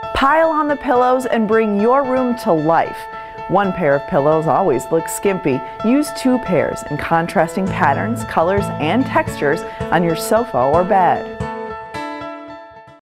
Pile on the pillows and bring your room to life. One pair of pillows always looks skimpy. Use 2 pairs in contrasting patterns, colors, and textures on your sofa or bed.